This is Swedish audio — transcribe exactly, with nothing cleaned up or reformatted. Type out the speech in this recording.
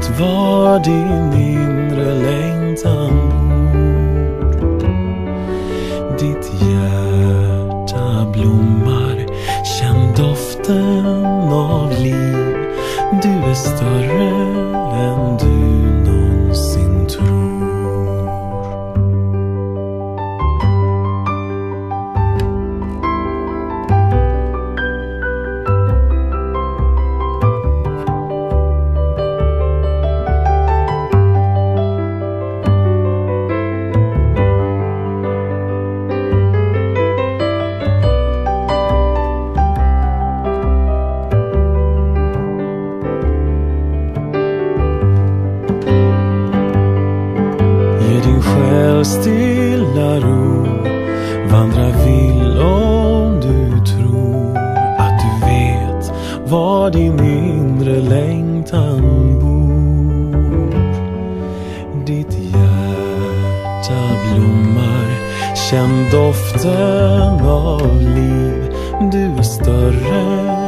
vet var din inre längtan bor. Ditt hjärta blommar, känn doften av liv. Du är större än du någonsin tror. Stilla ro, vandra vill om du tror att du vet var din inre längtan bor. Ditt hjärta blommar, känn doften av liv. Du är större